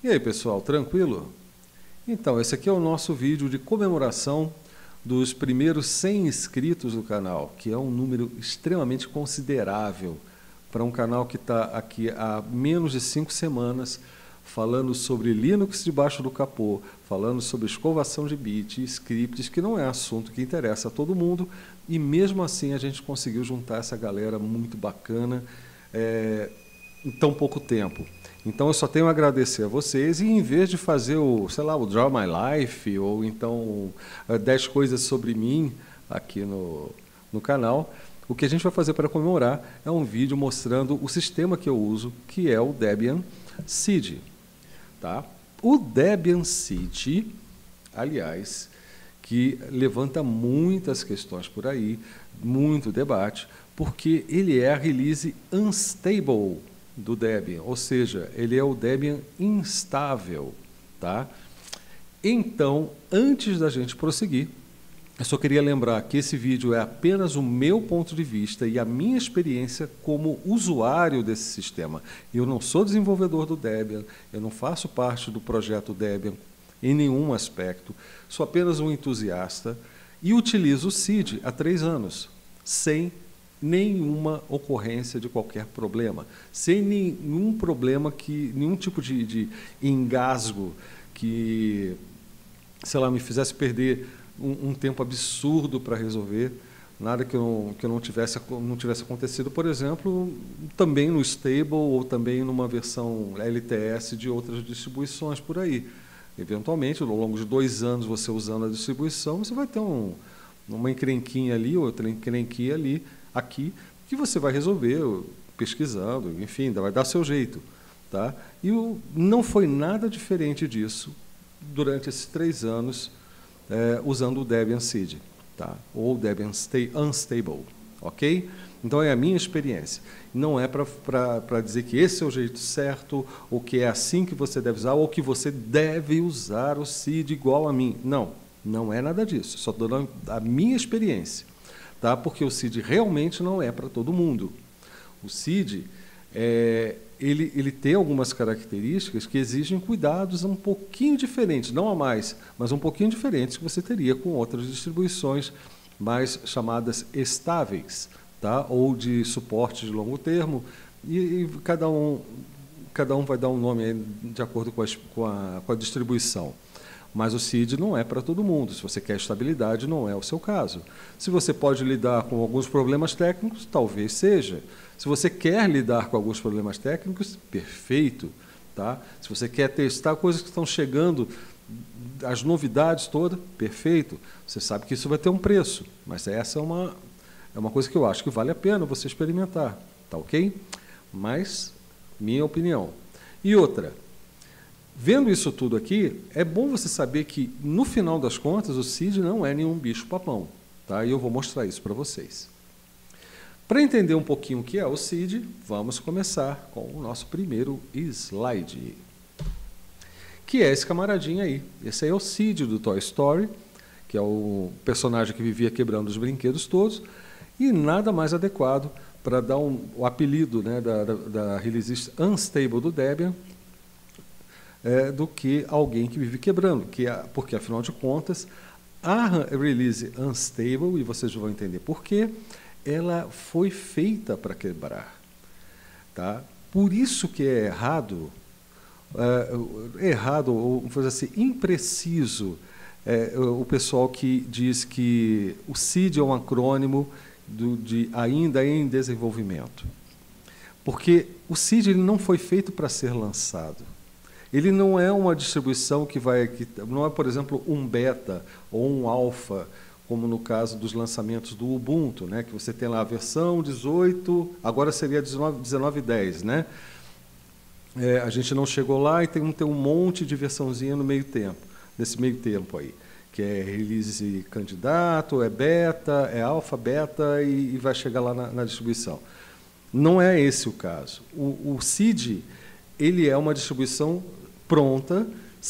E aí, pessoal, tranquilo? Então, esse aqui é o nosso vídeo de comemoração dos primeiros 100 inscritos do canal, que é um número extremamente considerável para um canal que está aqui há menos de 5 semanas, falando sobre Linux debaixo do capô, falando sobre escovação de bit, scripts, que não é assunto que interessa a todo mundo, e mesmo assim a gente conseguiu juntar essa galera muito bacana em tão pouco tempo. Então eu só tenho a agradecer a vocês e em vez de fazer o, sei lá, o Draw My Life ou então 10 coisas sobre mim aqui no canal, o que a gente vai fazer para comemorar é um vídeo mostrando o sistema que eu uso, que é o Debian Seed. Tá? O Debian Seed, aliás, que levanta muitas questões por aí, muito debate, porque ele é a release unstable do Debian, ou seja, ele é o Debian instável. Tá? Então, antes da gente prosseguir, eu só queria lembrar que esse vídeo é apenas o meu ponto de vista e a minha experiência como usuário desse sistema. Eu não sou desenvolvedor do Debian, eu não faço parte do projeto Debian em nenhum aspecto, sou apenas um entusiasta e utilizo o Seed há 3 anos, sem nenhuma ocorrência de qualquer problema, sem nenhum problema, nenhum tipo de engasgo que, sei lá, me fizesse perder um tempo absurdo para resolver, nada que não tivesse acontecido, por exemplo, também no Stable ou também numa versão LTS de outras distribuições por aí. Eventualmente, ao longo de 2 anos você usando a distribuição, você vai ter uma encrenquinha ali, outra encrenquinha ali, aqui, que você vai resolver pesquisando, enfim, vai dar seu jeito. Tá? E não foi nada diferente disso durante esses 3 anos usando o Debian Seed, tá? Ou Debian Unstable, ok? Então é a minha experiência. Não é para dizer que esse é o jeito certo, ou que é assim que você deve usar, ou que você deve usar o Seed igual a mim. Não, não é nada disso. Só estou dando a minha experiência. Tá? Porque o Seed realmente não é para todo mundo. O Seed, ele tem algumas características que exigem cuidados um pouquinho diferentes, não a mais, mas um pouquinho diferentes que você teria com outras distribuições mais chamadas estáveis, tá? Ou de suporte de longo termo, e cada um vai dar um nome de acordo com a distribuição. Mas o Seed não é para todo mundo. Se você quer estabilidade, não é o seu caso. Se você pode lidar com alguns problemas técnicos, talvez seja. Se você quer lidar com alguns problemas técnicos, perfeito. Tá? Se você quer testar coisas que estão chegando, as novidades todas, perfeito. Você sabe que isso vai ter um preço, mas essa é uma coisa que eu acho que vale a pena você experimentar. Tá ok? Mas, minha opinião. E outra, vendo isso tudo aqui, é bom você saber que, no final das contas, o Seed não é nenhum bicho-papão. Tá? E eu vou mostrar isso para vocês. Para entender um pouquinho o que é o Seed, vamos começar com o nosso primeiro slide, que é esse camaradinho aí. Esse aí é o Seed do Toy Story, que é o personagem que vivia quebrando os brinquedos todos, e nada mais adequado para dar o apelido, né, da release unstable do Debian, do que alguém que vive quebrando, porque, afinal de contas, a release unstable, e vocês vão entender por quê, ela foi feita para quebrar. Tá? Por isso que é errado, ou vamos dizer assim, impreciso, o pessoal que diz que o Seed é um acrônimo de ainda em desenvolvimento. Porque o Seed ele não foi feito para ser lançado. Ele não é uma distribuição não é, por exemplo, um beta ou um alfa, como no caso dos lançamentos do Ubuntu, né, que você tem lá a versão 18, agora seria 19.10, né? A gente não chegou lá e tem um monte de versãozinha no meio tempo, nesse meio tempo aí, que é release candidato, é beta, é alfa, beta e vai chegar lá na distribuição. Não é esse o caso. O Seed, ele é uma distribuição pronta,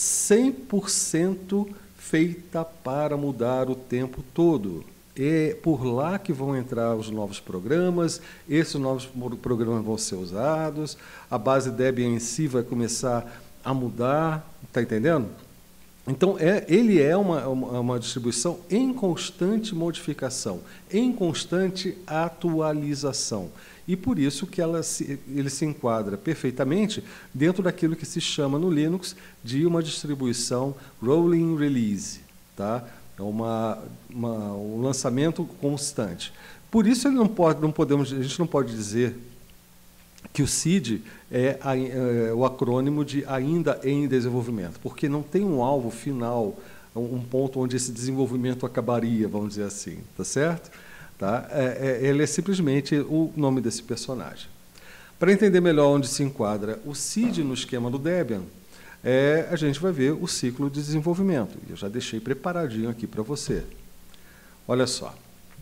100% feita para mudar o tempo todo. É por lá que vão entrar os novos programas, esses novos programas vão ser usados, a base Debian em si vai começar a mudar, está entendendo? Então, ele é uma distribuição em constante modificação, em constante atualização. E por isso que ele se enquadra perfeitamente dentro daquilo que se chama no Linux de uma distribuição rolling release, tá? É um lançamento constante. Por isso ele a gente não pode dizer que o SID é o acrônimo de ainda em desenvolvimento, porque não tem um alvo final, um ponto onde esse desenvolvimento acabaria, vamos dizer assim, tá certo? Tá? Ele é simplesmente o nome desse personagem. Para entender melhor onde se enquadra o SID no esquema do Debian, a gente vai ver o ciclo de desenvolvimento. Eu já deixei preparadinho aqui para você. Olha só.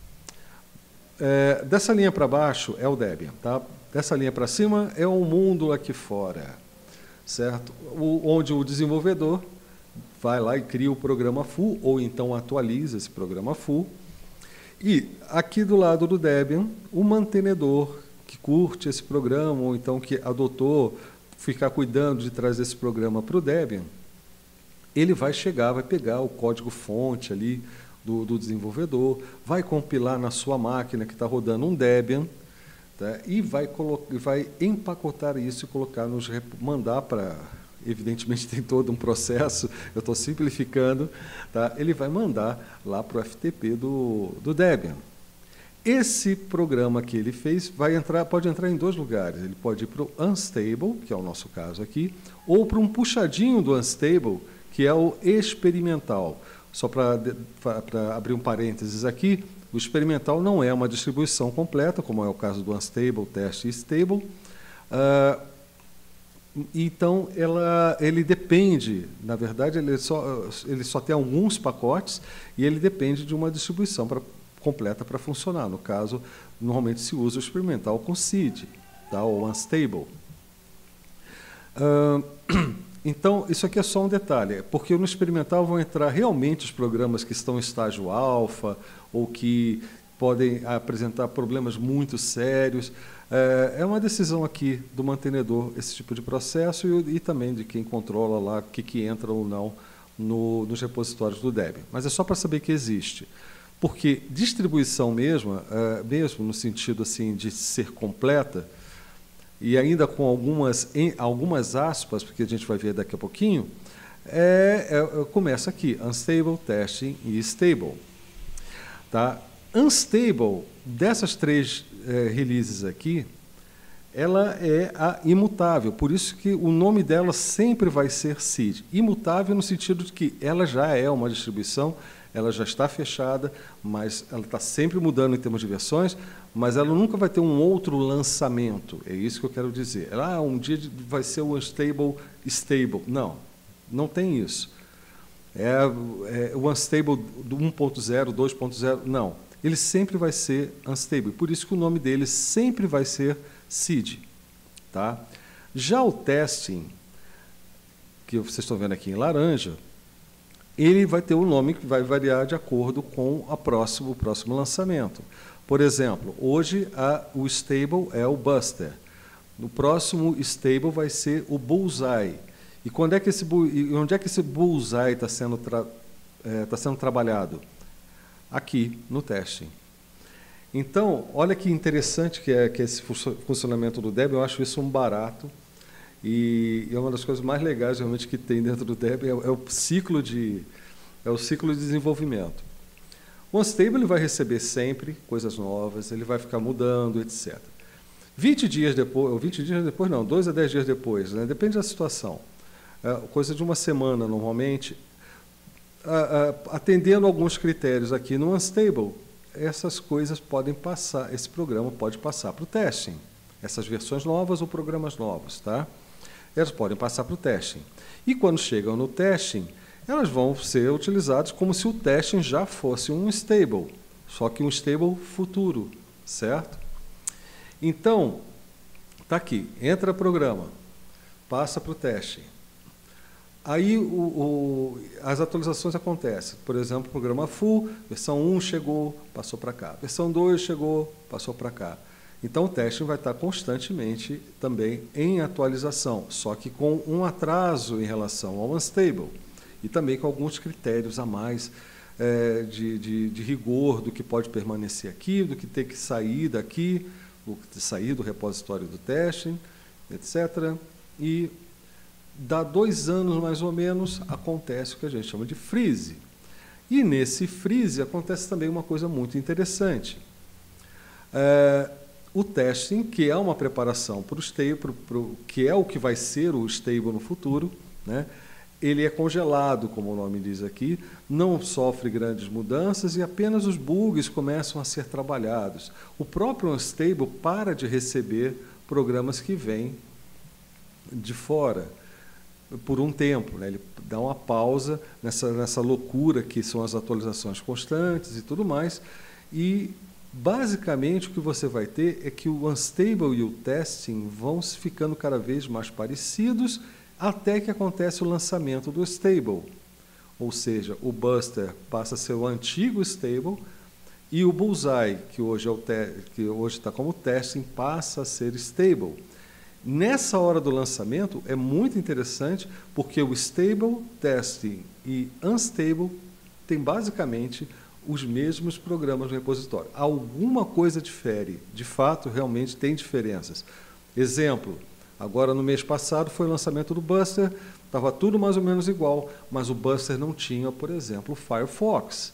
Dessa linha para baixo é o Debian, tá? Dessa linha para cima é o mundo aqui fora, certo? Onde o desenvolvedor vai lá e cria o programa full, ou então atualiza esse programa full. E aqui do lado do Debian, o mantenedor que curte esse programa, ou então que adotou ficar cuidando de trazer esse programa para o Debian, ele vai pegar o código-fonte ali do desenvolvedor, vai compilar na sua máquina que está rodando um Debian, tá? E vai empacotar isso e colocar mandar para... Evidentemente tem todo um processo, eu estou simplificando, tá? Ele vai mandar lá para o FTP do Debian. Esse programa que ele fez pode entrar em dois lugares. Ele pode ir para o Unstable, que é o nosso caso aqui, ou para um puxadinho do Unstable, que é o experimental. Só para abrir um parênteses aqui, o experimental não é uma distribuição completa, como é o caso do Unstable, Test e Stable. Então, ele depende, na verdade, ele só tem alguns pacotes e ele depende de uma distribuição completa para funcionar. No caso, normalmente se usa o experimental com SID, tá? Ou Unstable. Então, isso aqui é só um detalhe, porque no experimental vão entrar realmente os programas que estão em estágio alfa ou que podem apresentar problemas muito sérios. É uma decisão aqui do mantenedor, esse tipo de processo, e também de quem controla lá o que entra ou não nos repositórios do Debian. Mas é só para saber que existe. Porque distribuição mesmo no sentido assim, de ser completa, e ainda com algumas aspas, porque a gente vai ver daqui a pouquinho, começa aqui, Unstable, Testing e Stable. Tá? Unstable, dessas três releases aqui, ela é a imutável, por isso que o nome dela sempre vai ser SID. Imutável no sentido de que ela já é uma distribuição, ela já está fechada, mas ela está sempre mudando em termos de versões, mas ela nunca vai ter um outro lançamento. É isso que eu quero dizer. Um dia vai ser o Unstable Stable. Não, não tem isso. O Unstable do 1.0, 2.0, não. Ele sempre vai ser Unstable. Por isso que o nome dele sempre vai ser SID. Tá? Já o Testing, que vocês estão vendo aqui em laranja, ele vai ter um nome que vai variar de acordo com o próximo lançamento. Por exemplo, hoje o Stable é o Buster. No próximo Stable vai ser o Bullseye. E onde é que esse Bullseye está sendo trabalhado? Aqui, no Testing. Então, olha que interessante que é esse funcionamento do Debian. Eu acho isso um barato. E é uma das coisas mais legais realmente que tem dentro do Debian, é o ciclo de desenvolvimento. O Unstable ele vai receber sempre coisas novas, ele vai ficar mudando, etc. 20 dias depois não, 2 a 10 dias depois, né? Depende da situação. Coisa de uma semana, normalmente, atendendo alguns critérios aqui no Unstable, essas coisas podem passar, esse programa pode passar para o Testing. Essas versões novas ou programas novos, tá? Elas podem passar para o Testing. E quando chegam no Testing, elas vão ser utilizadas como se o Testing já fosse um Stable, só que um Stable futuro, certo? Então, está aqui, entra programa, passa para o Testing. Aí as atualizações acontecem. Por exemplo, programa full, versão 1 chegou, passou para cá. Versão 2 chegou, passou para cá. Então o teste vai estar constantemente também em atualização, só que com um atraso em relação ao unstable e também com alguns critérios a mais de rigor do que pode permanecer aqui, do que tem que sair daqui, sair do repositório do teste, etc. E dá 2 anos mais ou menos acontece o que a gente chama de freeze. E nesse freeze acontece também uma coisa muito interessante. O testing, que é uma preparação para o stable, que é o que vai ser o stable no futuro, né? Ele é congelado, como o nome diz aqui, não sofre grandes mudanças e apenas os bugs começam a ser trabalhados. O próprio unstable para de receber programas que vêm de fora por um tempo, né? Ele dá uma pausa nessa loucura que são as atualizações constantes e tudo mais, e basicamente o que você vai ter é que o unstable e o testing vão ficando cada vez mais parecidos até que acontece o lançamento do stable, ou seja, o Buster passa a ser o antigo stable e o Bullseye, que hoje está como testing, passa a ser stable. Nessa hora do lançamento é muito interessante porque o stable, testing e unstable tem basicamente os mesmos programas no repositório. Alguma coisa difere, de fato, realmente tem diferenças. Exemplo, agora no mês passado foi o lançamento do Buster, estava tudo mais ou menos igual, mas o Buster não tinha, por exemplo, o Firefox.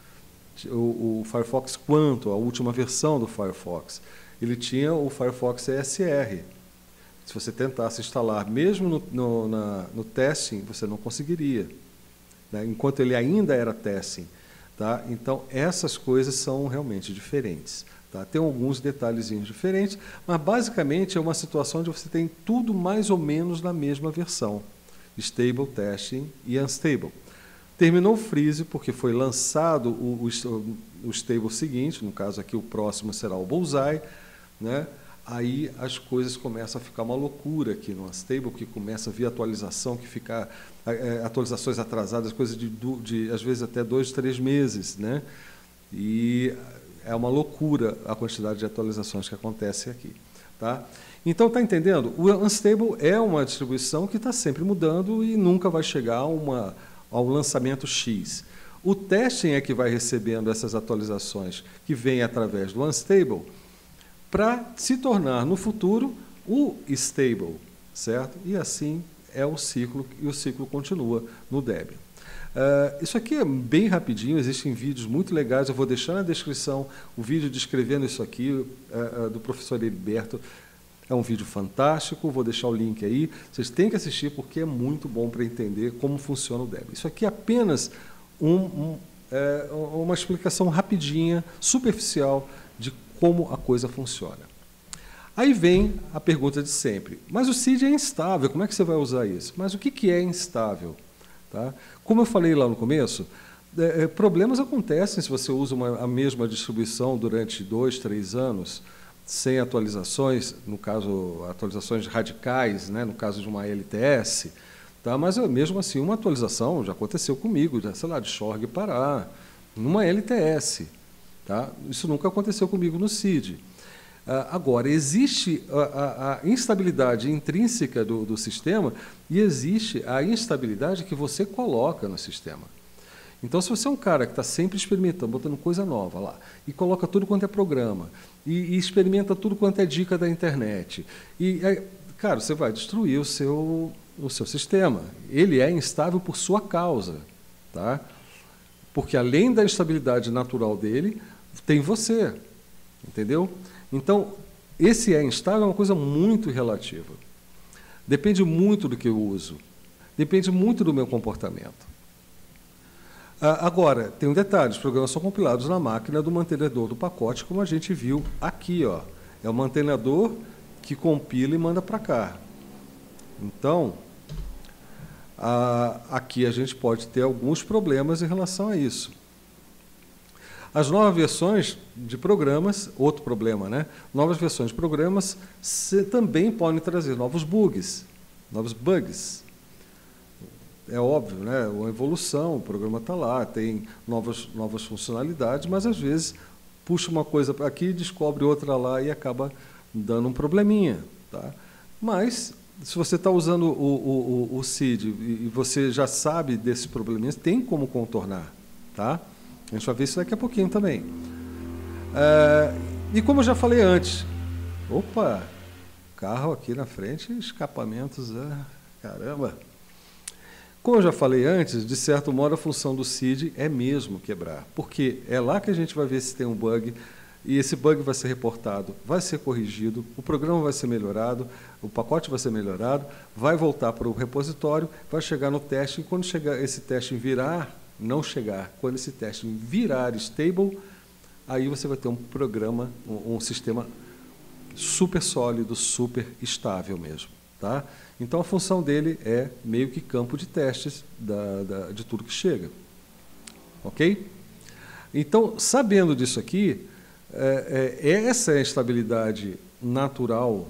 O Firefox Quanto, a última versão do Firefox. Ele tinha o Firefox ESR. Se você tentasse instalar, mesmo no testing, você não conseguiria, né? Enquanto ele ainda era testing. Tá? Então, essas coisas são realmente diferentes. Tá? Tem alguns detalhezinhos diferentes, mas basicamente é uma situação onde você tem tudo mais ou menos na mesma versão. Stable, testing e unstable. Terminou o freeze porque foi lançado o stable seguinte, no caso aqui o próximo será o Bullseye, né? Aí as coisas começam a ficar uma loucura aqui no unstable, que começa a vir atualização, que fica atualizações atrasadas, coisas de às vezes até 2, 3 meses, né? E é uma loucura a quantidade de atualizações que acontece aqui, tá? Então, está entendendo? O unstable é uma distribuição que está sempre mudando e nunca vai chegar ao lançamento X. O testing é que vai recebendo essas atualizações que vêm através do unstable, para se tornar no futuro o stable, certo? E assim é o ciclo, e o ciclo continua no Debian. Isso aqui é bem rapidinho, existem vídeos muito legais, eu vou deixar na descrição o vídeo descrevendo isso aqui, do professor Heriberto. É um vídeo fantástico, vou deixar o link aí, vocês têm que assistir porque é muito bom para entender como funciona o Debian. Isso aqui é apenas uma explicação rapidinha, superficial, de como a coisa funciona. Aí vem a pergunta de sempre. Mas o seed é instável, como é que você vai usar isso? Mas o que é instável? Tá? Como eu falei lá no começo, problemas acontecem se você usa a mesma distribuição durante 2, 3 anos, sem atualizações, no caso, atualizações radicais, né, no caso de uma LTS. Tá? Mas mesmo assim, uma atualização já aconteceu comigo, sei lá, de Xorg parar, numa LTS. Tá? Isso nunca aconteceu comigo no SID. Agora, existe a instabilidade intrínseca do sistema e existe a instabilidade que você coloca no sistema. Então, se você é um cara que está sempre experimentando, botando coisa nova lá, e coloca tudo quanto é programa, e experimenta tudo quanto é dica da internet, cara, você vai destruir o seu sistema. Ele é instável por sua causa. Tá? Porque, além da instabilidade natural dele, tem você, entendeu? Então, esse instável é uma coisa muito relativa. Depende muito do que eu uso. Depende muito do meu comportamento. Agora, tem um detalhe, os programas são compilados na máquina do mantenedor do pacote, como a gente viu aqui. Ó. É o mantenedor que compila e manda para cá. Então, aqui a gente pode ter alguns problemas em relação a isso. As novas versões de programas, outro problema, né? Novas versões de programas também podem trazer novos bugs. É óbvio, né? A evolução, o programa está lá, tem novas funcionalidades, mas às vezes puxa uma coisa para aqui, descobre outra lá e acaba dando um probleminha. Tá? Mas, se você está usando o SID e você já sabe desses probleminhas, tem como contornar. Tá? A gente vai ver isso daqui a pouquinho também. E como eu já falei antes, opa, carro aqui na frente, escapamentos, caramba. Como eu já falei antes, de certo modo a função do SID é mesmo quebrar, porque é lá que a gente vai ver se tem um bug, e esse bug vai ser reportado, vai ser corrigido, o programa vai ser melhorado, o pacote vai ser melhorado, vai voltar para o repositório, vai chegar no teste, e quando chegar esse teste virar, não chegar, quando esse teste virar stable, aí você vai ter um programa, um sistema super sólido, super estável mesmo. Tá? Então, a função dele é meio que campo de testes de tudo que chega. Então, sabendo disso aqui, essa é a estabilidade natural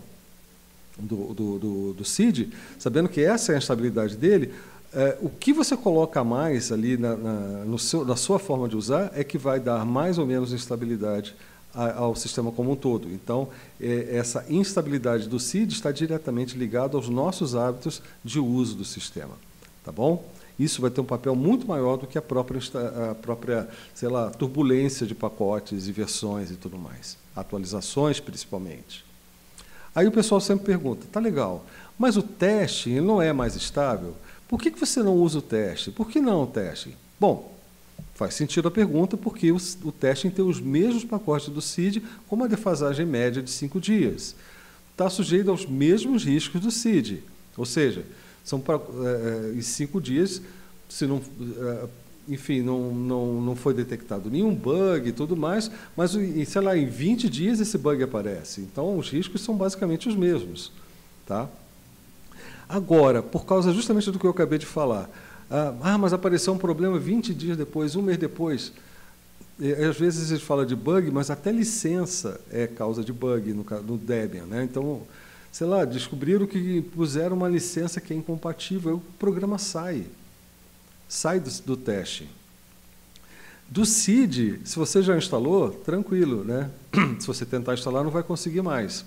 do SID, sabendo que essa é a estabilidade dele, o que você coloca mais ali na sua forma de usar é que vai dar mais ou menos instabilidade ao sistema como um todo. Então, essa instabilidade do SID está diretamente ligada aos nossos hábitos de uso do sistema. Tá bom? Isso vai ter um papel muito maior do que a própria, sei lá, turbulência de pacotes e versões e tudo mais. Atualizações, principalmente. Aí o pessoal sempre pergunta, tá legal, mas o teste ele não é mais estável? Por que você não usa o teste? Por que não o teste? Bom, faz sentido a pergunta, porque o testing tem os mesmos pacotes do SID, com uma defasagem média de 5 dias. Está sujeito aos mesmos riscos do SID. Ou seja, em 5 dias, se não, enfim, não foi detectado nenhum bug e tudo mais, mas, sei lá, em 20 dias esse bug aparece. Então, os riscos são basicamente os mesmos. Tá? Agora, por causa justamente do que eu acabei de falar, mas apareceu um problema 20 dias depois, um mês depois. Às vezes a gente fala de bug, mas até licença é causa de bug no Debian. Né? Então, sei lá, descobriram que puseram uma licença que é incompatível, aí o programa sai do teste. Do SID, se você já instalou, tranquilo, né? Se você tentar instalar, não vai conseguir mais.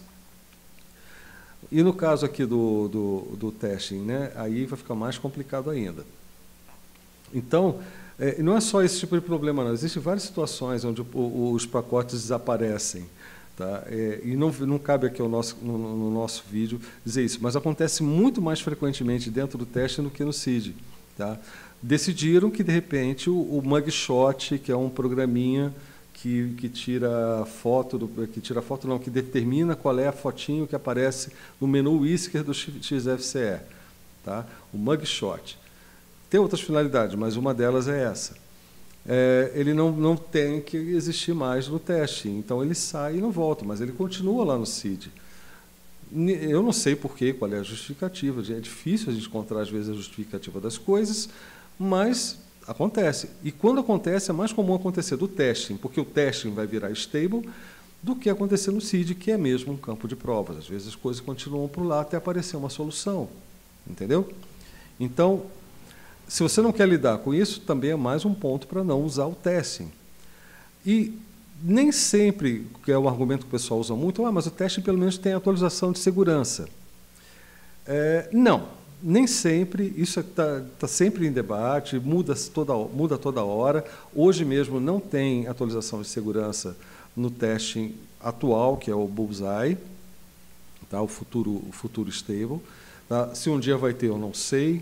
E no caso aqui do testing, né? Aí vai ficar mais complicado ainda. Então, não é só esse tipo de problema, não. Existem várias situações onde os pacotes desaparecem. Tá? E não cabe aqui no nosso vídeo dizer isso, mas acontece muito mais frequentemente dentro do teste do que no SID. Tá? Decidiram que, de repente, o Mugshot, que é um programinha que tira foto, que determina qual é a fotinho que aparece no menu Whisker do XFCE. Tá? O Mugshot. Tem outras finalidades, mas uma delas é essa. Ele não tem que existir mais no teste, então ele sai e não volta, mas ele continua lá no SID. Eu não sei porquê, qual é a justificativa, é difícil a gente encontrar, às vezes, a justificativa das coisas, mas acontece. E quando acontece, é mais comum acontecer do testing, porque o testing vai virar stable, do que acontecer no SID, que é mesmo um campo de provas. Às vezes as coisas continuam por lá até aparecer uma solução. Entendeu? Então, se você não quer lidar com isso, também é mais um ponto para não usar o testing. E nem sempre, que é um argumento que o pessoal usa muito, mas o testing pelo menos tem atualização de segurança. Não, nem sempre, isso está sempre em debate, muda toda hora. Hoje mesmo não tem atualização de segurança no testing atual, que é o Bullseye, tá? o futuro stable. Tá? Se um dia vai ter, eu não sei.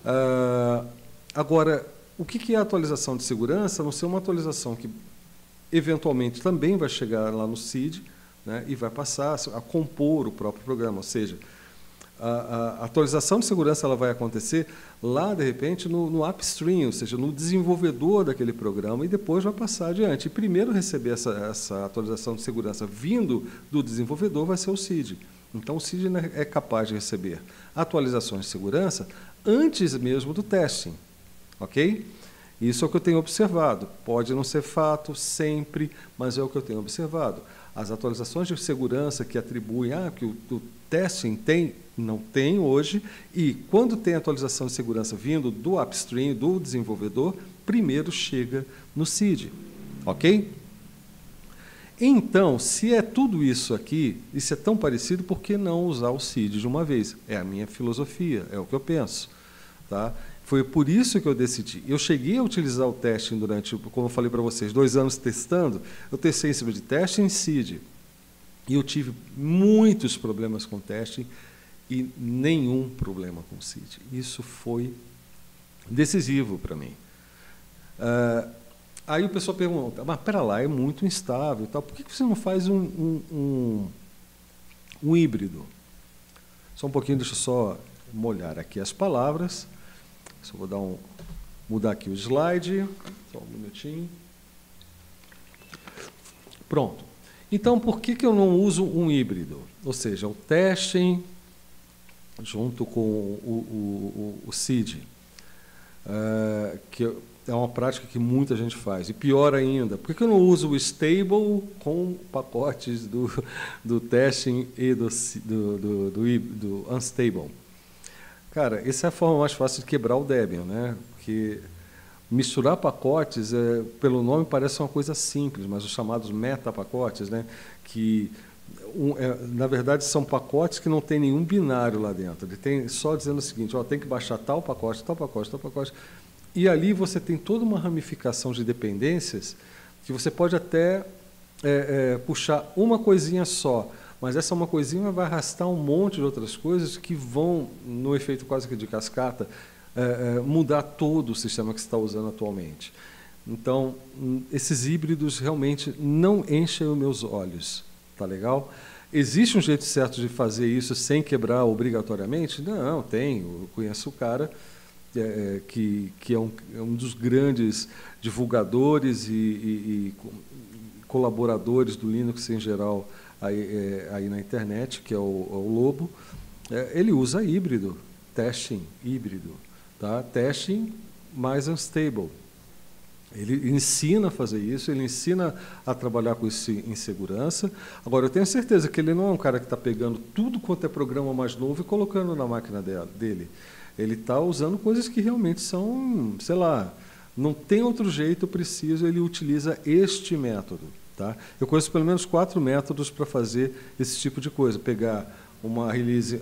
Agora, o que é a atualização de segurança? A não ser uma atualização que, eventualmente, também vai chegar lá no SID, né, e vai passar a compor o próprio programa. Ou seja, a atualização de segurança ela vai acontecer lá, de repente, no upstream, ou seja, no desenvolvedor daquele programa, e depois vai passar adiante. E primeiro receber essa atualização de segurança vindo do desenvolvedor vai ser o SID. Então, o SID é capaz de receber atualizações de segurança antes mesmo do testing. Ok? Isso é o que eu tenho observado. Pode não ser fato sempre, mas é o que eu tenho observado. As atualizações de segurança que atribuem que o testing tem, não tem hoje, e quando tem atualização de segurança vindo do upstream, do desenvolvedor, primeiro chega no SID. Ok? Então, se é tudo isso aqui, e se é tão parecido, por que não usar o CID de uma vez? É a minha filosofia, é o que eu penso. Tá? Foi por isso que eu decidi. Eu cheguei a utilizar o testing durante, como eu falei para vocês, 2 anos testando. Eu testei em cima de testing em CID. E eu tive muitos problemas com testing e nenhum problema com CID. Isso foi decisivo para mim. Aí o pessoal pergunta, mas pera lá, é muito instável e tal, por que você não faz um híbrido? Só um pouquinho, deixa eu só molhar aqui as palavras. Só vou mudar aqui o slide, só um minutinho. Pronto. Então, por que eu não uso um híbrido? Ou seja, o testing junto com o CID, que é uma prática que muita gente faz. E pior ainda, por que eu não uso o stable com pacotes do testing e do unstable? Cara, essa é a forma mais fácil de quebrar o Debian, né? Porque misturar pacotes, pelo nome parece uma coisa simples, mas os chamados metapacotes, né? Que na verdade são pacotes que não tem nenhum binário lá dentro. Ele tem só dizendo o seguinte, ó, tem que baixar tal pacote, tal pacote, tal pacote. E ali você tem toda uma ramificação de dependências que você pode até puxar uma coisinha só, mas essa uma coisinha vai arrastar um monte de outras coisas que vão, no efeito quase que de cascata, mudar todo o sistema que você está usando atualmente. Então, esses híbridos realmente não enchem os meus olhos. Tá legal? Existe um jeito certo de fazer isso sem quebrar obrigatoriamente? Não, tem. Eu conheço o cara que é um dos grandes divulgadores e colaboradores do Linux em geral aí na internet, que é o Lobo. Ele usa híbrido, testing híbrido, tá? Testing mais unstable. Ele ensina a fazer isso, ele ensina a trabalhar com isso em segurança. Agora, eu tenho certeza que ele não é um cara que está pegando tudo quanto é programa mais novo e colocando na máquina dele. Ele está usando coisas que realmente são, sei lá, não tem outro jeito preciso, ele utiliza este método. Tá? Eu conheço pelo menos 4 métodos para fazer esse tipo de coisa. Pegar uma release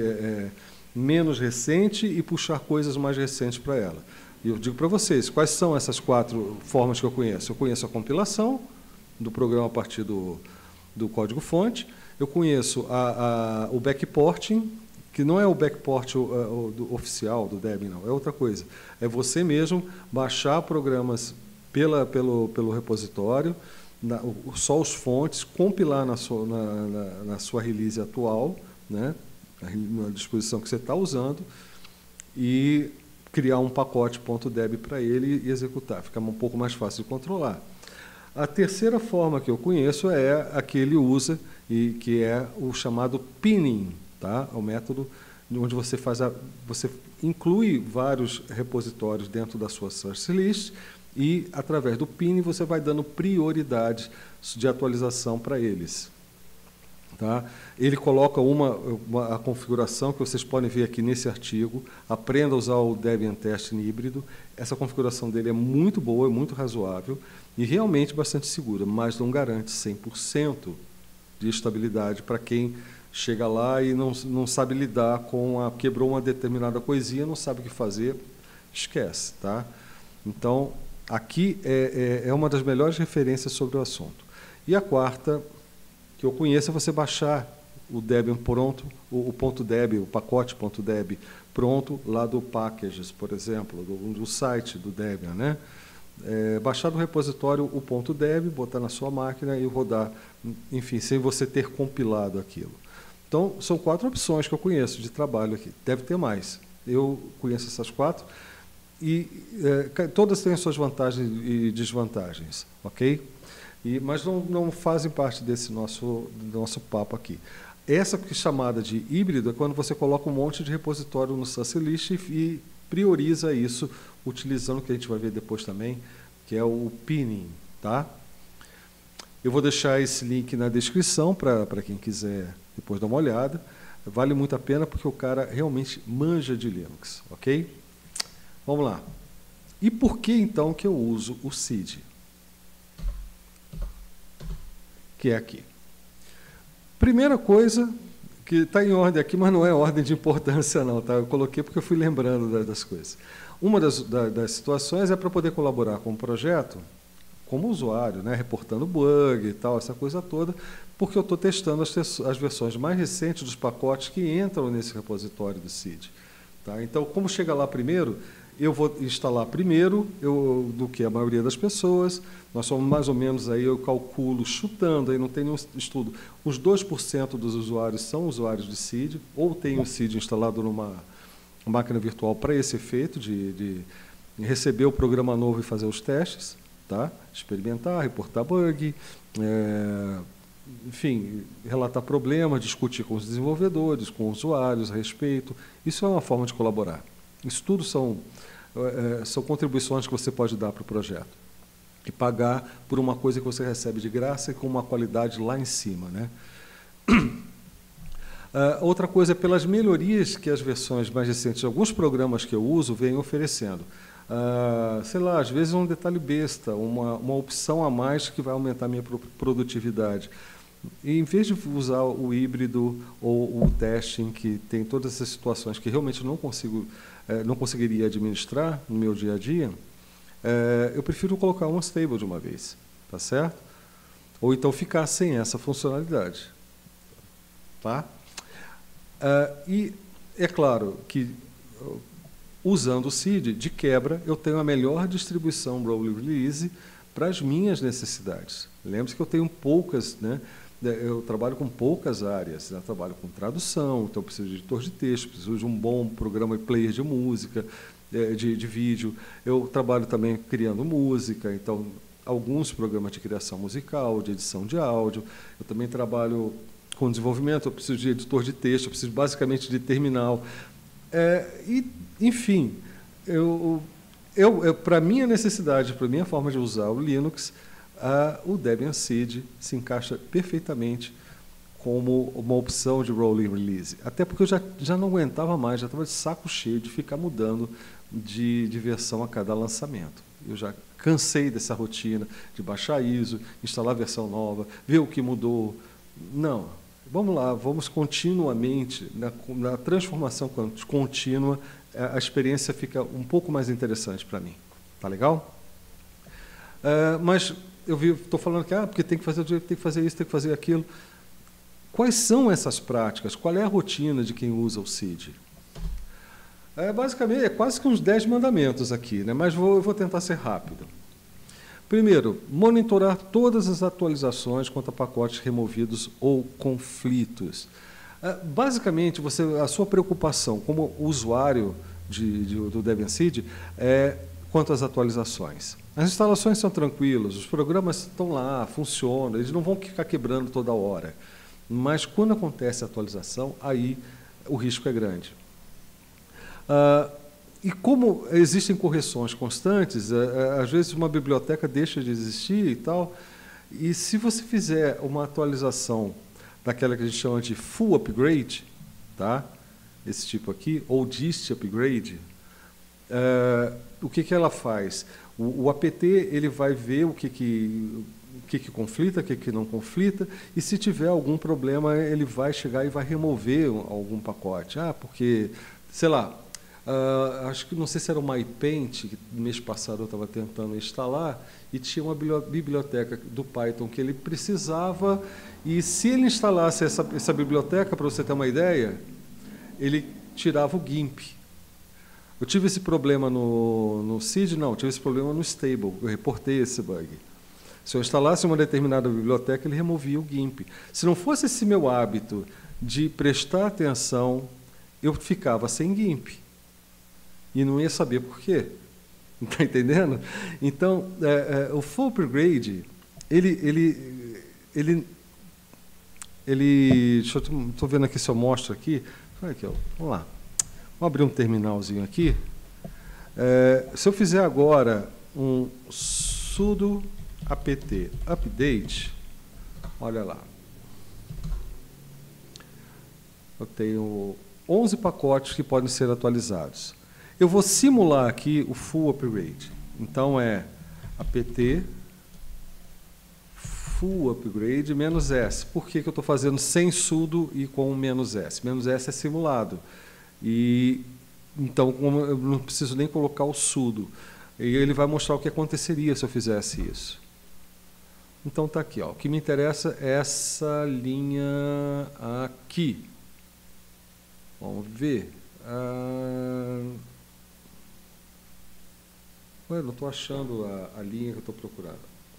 menos recente e puxar coisas mais recentes para ela. E eu digo para vocês, quais são essas 4 formas que eu conheço? Eu conheço a compilação do programa a partir do código-fonte, eu conheço o backporting, que não é o backport oficial do Debian, não, é outra coisa. É você mesmo baixar programas pelo repositório, só os fontes, compilar na sua release atual, né, na disposição que você está usando, e criar um pacote .deb para ele e executar. Fica um pouco mais fácil de controlar. A terceira forma que eu conheço é a que ele usa, que é o chamado pinning, tá? O método onde você inclui vários repositórios dentro da sua source list e, através do pinning, você vai dando prioridade de atualização para eles. Tá? Ele coloca a configuração que vocês podem ver aqui nesse artigo. Aprenda a usar o Debian Testing híbrido. Essa configuração dele é muito boa, é muito razoável e realmente bastante segura, mas não garante 100% de estabilidade para quem chega lá e não sabe lidar quebrou uma determinada coisinha, não sabe o que fazer, esquece. Tá? Então, aqui é uma das melhores referências sobre o assunto. E a quarta que eu conheço é você baixar o Debian pronto, o .deb, o pacote .deb pronto lá do Packages, por exemplo, do site do Debian, né? Baixar do repositório o .deb, botar na sua máquina e rodar, enfim, sem você ter compilado aquilo. Então, são 4 opções que eu conheço de trabalho aqui. Deve ter mais. Eu conheço essas 4 e todas têm as suas vantagens e desvantagens, ok? Mas não fazem parte desse nosso papo aqui. Essa que é chamada de híbrido é quando você coloca um monte de repositório no source list e prioriza isso utilizando o que a gente vai ver depois também, que é o pinning. Tá? Eu vou deixar esse link na descrição para quem quiser depois dar uma olhada. Vale muito a pena porque o cara realmente manja de Linux. Ok? Vamos lá. E por que então que eu uso o CID? que é aqui. Primeira coisa, que está em ordem aqui, mas não é ordem de importância não, tá? Eu coloquei porque eu fui lembrando das coisas. Uma das situações é para poder colaborar com o projeto, como usuário, né? Reportando bug e tal, essa coisa toda, porque eu estou testando as versões mais recentes dos pacotes que entram nesse repositório do CID. Tá? Então, como chega lá primeiro, eu vou instalar primeiro do que a maioria das pessoas. Nós somos mais ou menos, aí eu calculo, chutando, aí não tem nenhum estudo, uns 2% dos usuários são usuários de CID, ou tem o CID instalado numa máquina virtual para esse efeito, de receber o programa novo e fazer os testes, tá? Experimentar, reportar bug, enfim, relatar problemas, discutir com os desenvolvedores, com os usuários a respeito. Isso é uma forma de colaborar. Isso tudo são contribuições que você pode dar para o projeto. E pagar por uma coisa que você recebe de graça e com uma qualidade lá em cima, né? Outra coisa é pelas melhorias que as versões mais recentes de alguns programas que eu uso vêm oferecendo. Sei lá, às vezes um detalhe besta, uma opção a mais que vai aumentar a minha produtividade. E, em vez de usar o híbrido ou o testing, que tem todas essas situações que realmente não conseguiria administrar no meu dia a dia, eu prefiro colocar um stable de uma vez, tá certo? Ou então ficar sem essa funcionalidade. Tá? E é claro que, usando o CID, de quebra, eu tenho a melhor distribuição Rolling Release para as minhas necessidades. Lembre-se que eu tenho poucas, né? Eu trabalho com poucas áreas, eu trabalho com tradução, então eu preciso de editor de texto, preciso de um bom programa e player de música, de vídeo. Eu trabalho também criando música, então alguns programas de criação musical, de edição de áudio. Eu também trabalho com desenvolvimento, eu preciso de editor de texto, eu preciso basicamente de terminal. Enfim, para a minha necessidade, para a minha forma de usar o Linux, o Debian Seed se encaixa perfeitamente como uma opção de rolling release. Até porque eu já não aguentava mais, já estava de saco cheio de ficar mudando de versão a cada lançamento. Eu já cansei dessa rotina de baixar ISO, instalar a versão nova, ver o que mudou. Não, vamos lá, vamos continuamente, na transformação contínua, a experiência fica um pouco mais interessante para mim. Tá legal? Mas eu estou falando que porque tem que fazer tem que fazer isso, tem que fazer aquilo. Quais são essas práticas? Qual é a rotina de quem usa o CID? Basicamente, é quase que uns 10 mandamentos aqui, né? Mas eu vou tentar ser rápido. Primeiro, monitorar todas as atualizações quanto a pacotes removidos ou conflitos. Basicamente, a sua preocupação como usuário do Debian Seed é quanto às atualizações. As instalações são tranquilas, os programas estão lá, funcionam, eles não vão ficar quebrando toda hora. Mas, quando acontece a atualização, aí o risco é grande. E como existem correções constantes, às vezes uma biblioteca deixa de existir e tal, e se você fizer uma atualização daquela que a gente chama de full upgrade, tá? Esse tipo aqui, ou dist upgrade, o que ela faz? O apt ele vai ver o que conflita, o que não conflita, e se tiver algum problema, ele vai chegar e vai remover algum pacote. Porque, sei lá, acho que não sei se era o MyPaint, que no mês passado eu estava tentando instalar, e tinha uma biblioteca do Python que ele precisava, e se ele instalasse essa biblioteca, para você ter uma ideia, ele tirava o GIMP. Eu tive esse problema no CID? Não, eu tive esse problema no Stable, eu reportei esse bug. Se eu instalasse uma determinada biblioteca, ele removia o GIMP. Se não fosse esse meu hábito de prestar atenção, eu ficava sem GIMP. E não ia saber por quê. Está entendendo? Então, o full upgrade, estou vendo aqui se eu mostro aqui. Aqui, ó, vamos lá. Vamos abrir um terminalzinho aqui. Se eu fizer agora um sudo apt update, olha lá. Eu tenho 11 pacotes que podem ser atualizados. Eu vou simular aqui o full upgrade. Então, apt full upgrade menos S. Por que eu estou fazendo sem sudo e com menos S? Menos S é simulado. E então eu não preciso nem colocar o sudo. E ele vai mostrar o que aconteceria se eu fizesse isso. Então está aqui, ó. O que me interessa é essa linha aqui. Vamos ver. Ué, não estou achando a linha que eu estou procurando.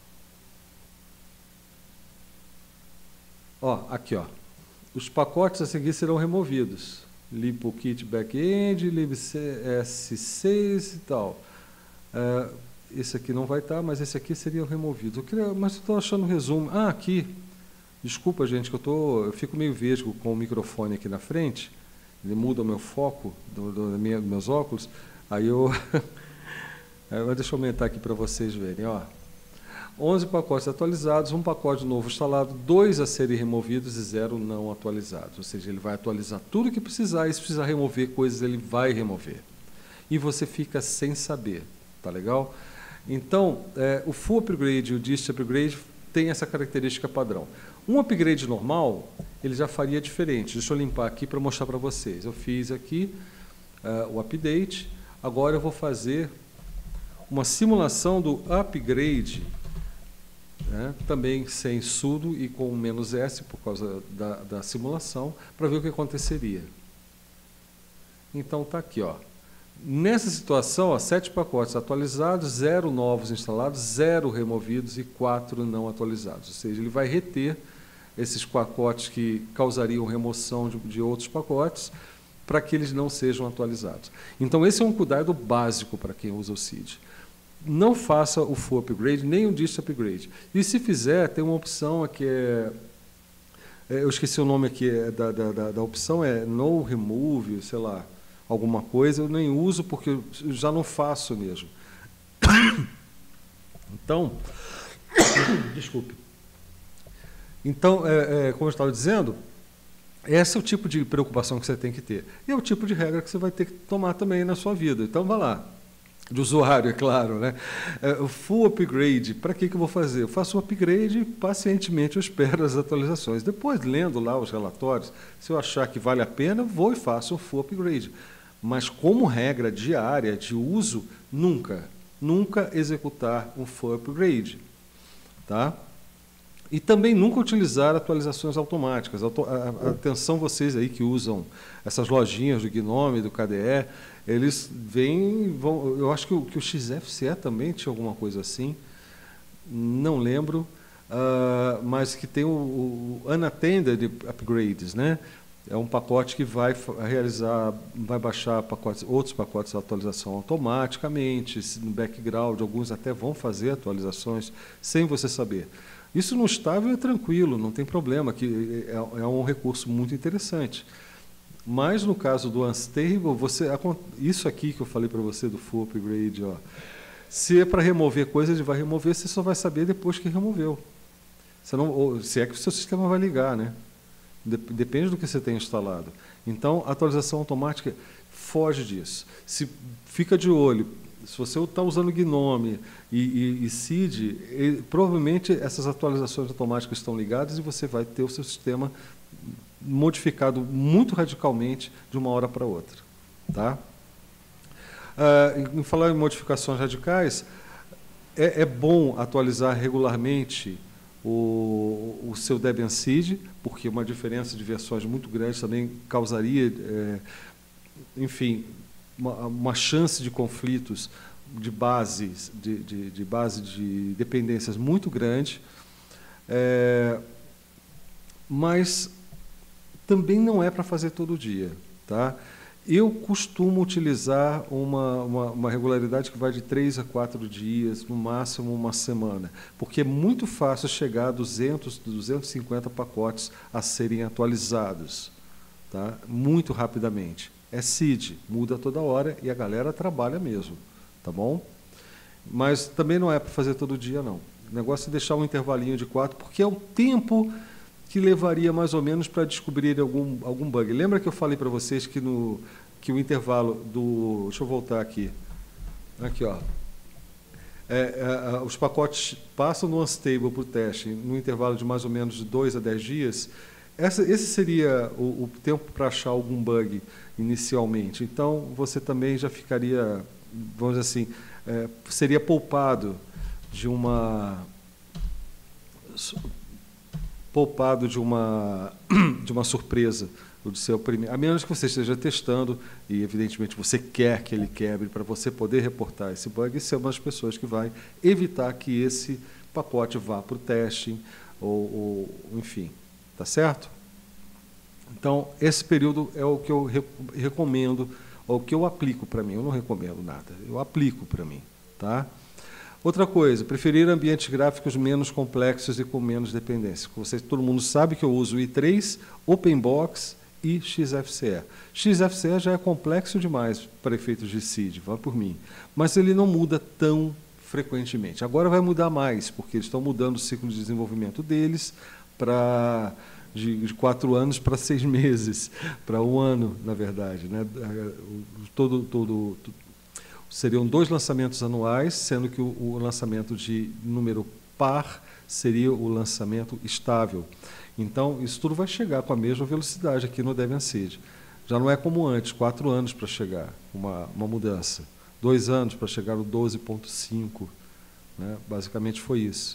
Ó, aqui, ó. Os pacotes a seguir serão removidos. libkit backend, libs6 e tal. Esse aqui não vai estar, mas esse aqui seria removido. Mas estou achando o resumo. Aqui. Desculpa, gente, que eu fico meio vesgo com o microfone aqui na frente. Ele muda o meu foco dos meus óculos. Aí eu... Deixa eu aumentar aqui para vocês verem. Ó. 11 pacotes atualizados, um pacote novo instalado, 2 a serem removidos e 0 não atualizados. Ou seja, ele vai atualizar tudo que precisar e se precisar remover coisas, ele vai remover. E você fica sem saber. Tá legal? Então, o Full Upgrade e o Dist Upgrade tem essa característica padrão. Um upgrade normal, ele já faria diferente. Deixa eu limpar aqui para mostrar para vocês. Eu fiz aqui o update. Agora eu vou fazer uma simulação do upgrade, né, também sem sudo e com menos S, por causa da simulação, para ver o que aconteceria. Então, está aqui, ó. Nessa situação, ó, 7 pacotes atualizados, 0 novos instalados, 0 removidos e 4 não atualizados. Ou seja, ele vai reter esses pacotes que causariam remoção de outros pacotes para que eles não sejam atualizados. Então, esse é um cuidado básico para quem usa o SID. Não faça o Full Upgrade, nem o Dist Upgrade. E se fizer, tem uma opção que eu esqueci o nome aqui da opção, é No Remove, sei lá, alguma coisa, eu nem uso porque eu já não faço mesmo. Então, desculpe. Então, como eu estava dizendo, esse é o tipo de preocupação que você tem que ter. E é o tipo de regra que você vai ter que tomar também na sua vida. Então, vá lá. De usuário, é claro, né? O Full Upgrade, para que eu vou fazer? Eu faço um upgrade e pacientemente eu espero as atualizações. Depois, lendo lá os relatórios, se eu achar que vale a pena, vou e faço um Full Upgrade. Mas como regra diária de uso, nunca executar um Full Upgrade. Tá? E também nunca utilizar atualizações automáticas. Atenção vocês aí que usam essas lojinhas do Gnome, do KDE, eles eu acho que o XFCE também tinha alguma coisa assim, não lembro, mas que tem o Unattended Upgrades, né? É um pacote que vai baixar outros pacotes de atualização automaticamente, no background, alguns até vão fazer atualizações sem você saber. Isso no estável é tranquilo, não tem problema, que é um recurso muito interessante. Mas no caso do Unstable, isso aqui que eu falei para você do Full Upgrade, ó, se é para remover coisa, ele vai remover, você só vai saber depois que removeu. Se é que o seu sistema vai ligar, né? Depende do que você tem instalado. Então, a atualização automática foge disso. Se fica de olho, se você está usando Gnome e SID, provavelmente essas atualizações automáticas estão ligadas e você vai ter o seu sistema modificado muito radicalmente de uma hora para outra. Tá? Em falar em modificações radicais, é bom atualizar regularmente o seu Debian SID, porque uma diferença de versões muito grande também causaria, enfim, uma chance de conflitos de bases, de base de dependências muito grande, mas também não é para fazer todo dia. Tá? Eu costumo utilizar uma regularidade que vai de 3 a 4 dias, no máximo uma semana, porque é muito fácil chegar a 200, 250 pacotes a serem atualizados, tá? Muito rapidamente. É SID, muda toda hora e a galera trabalha mesmo, tá bom? Mas também não é para fazer todo dia, não. O negócio é deixar um intervalinho de 4, porque é o tempo que levaria mais ou menos para descobrir algum bug. Lembra que eu falei para vocês que o intervalo do... Deixa eu voltar aqui. Aqui, ó. os pacotes passam do Unstable para o teste no intervalo de mais ou menos de 2 a 10 dias, esse seria o tempo para achar algum bug inicialmente. Então, você também já ficaria, vamos dizer assim, seria poupado de uma surpresa do seu primeiro, a menos que você esteja testando e, evidentemente, você quer que ele quebre para você poder reportar esse bug e ser uma das pessoas que vai evitar que esse pacote vá para o testing ou enfim, tá certo? Então, esse período é o que eu recomendo, ou o que eu aplico para mim. Eu não recomendo nada, eu aplico para mim, tá? Outra coisa, preferir ambientes gráficos menos complexos e com menos dependência. Todo mundo sabe que eu uso o i3, OpenBox e XFCE. XFCE já é complexo demais para efeitos de seed, vá por mim. Mas ele não muda tão frequentemente. Agora vai mudar mais, porque eles estão mudando o ciclo de desenvolvimento deles de 4 anos para 6 meses, para 1 ano, na verdade, né? Seriam 2 lançamentos anuais, sendo que o lançamento de número par seria o lançamento estável. Então, isso tudo vai chegar com a mesma velocidade aqui no Debian Seed. Já não é como antes, 4 anos para chegar uma mudança, 2 anos para chegar no 12.5, né? Basicamente foi isso.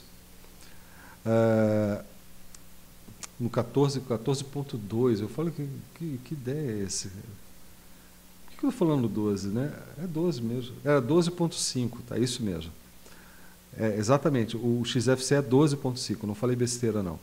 No 14.2, eu falo que ideia é essa? Por que eu estou falando 12, né? É 12 mesmo. Era 12.5, tá? Isso mesmo. Exatamente, o XFCE é 12.5, não falei besteira, não.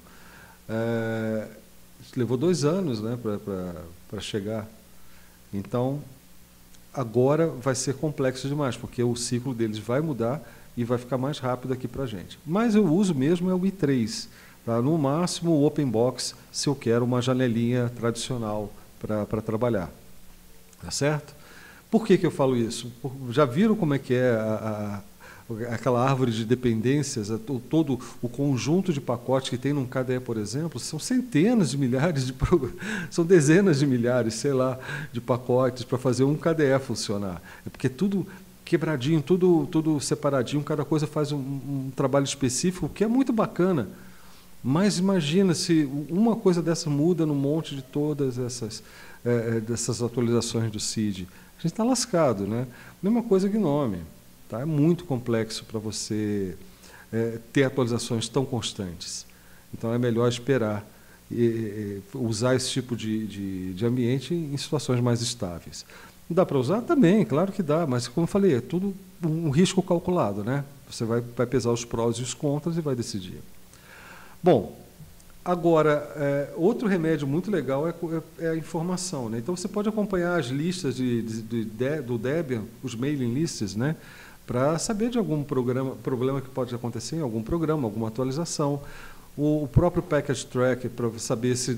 Levou 2 anos, né, para chegar. Então, agora vai ser complexo demais, porque o ciclo deles vai mudar e vai ficar mais rápido aqui para a gente. Mas eu uso mesmo o i3, tá? No máximo o OpenBox, se eu quero uma janelinha tradicional para trabalhar. Tá certo? Por que eu falo isso? Já viram como é que é aquela árvore de dependências, todo o conjunto de pacotes que tem num KDE, por exemplo? São centenas de milhares, são dezenas de milhares, sei lá, de pacotes para fazer um KDE funcionar. É porque tudo quebradinho, tudo separadinho, cada coisa faz um trabalho específico, que é muito bacana. Mas imagina se uma coisa dessa muda no monte de todas dessas atualizações do SID. A gente está lascado, né? Mesma coisa GNOME. Tá? É muito complexo para você ter atualizações tão constantes. Então é melhor esperar usar esse tipo de ambiente em situações mais estáveis. Dá para usar? Também, claro que dá, mas como eu falei, é tudo um risco calculado, né? Você vai pesar os prós e os contras e vai decidir. Bom, agora, outro remédio muito legal é a informação, né? Então, você pode acompanhar as listas do Debian, os mailing lists, né? Para saber de algum problema que pode acontecer em algum programa, alguma atualização. O próprio Package Track, para saber se